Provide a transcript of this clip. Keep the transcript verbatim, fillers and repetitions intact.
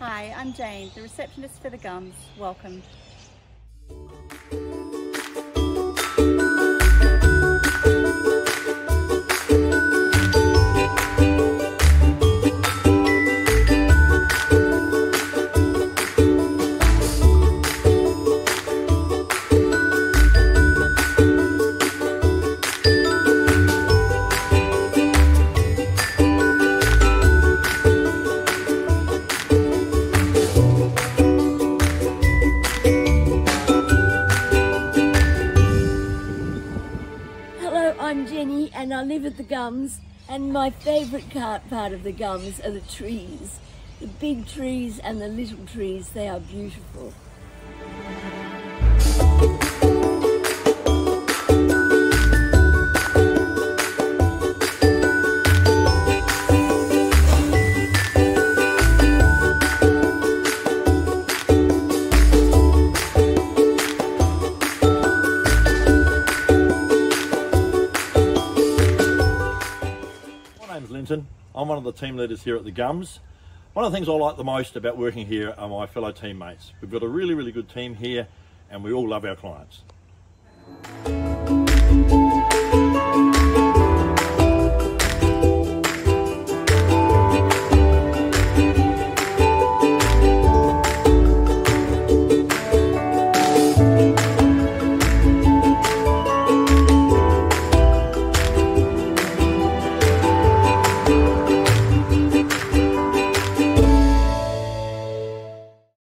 Hi, I'm Jane, the receptionist for the Gums. Welcome. I'm Jenny and I live at the Gums, and my favourite part of the Gums are the trees. The big trees and the little trees, they are beautiful. I'm one of the team leaders here at the Gums. One of the things I like the most about working here are my fellow teammates. We've got a really, really good team here and we all love our clients.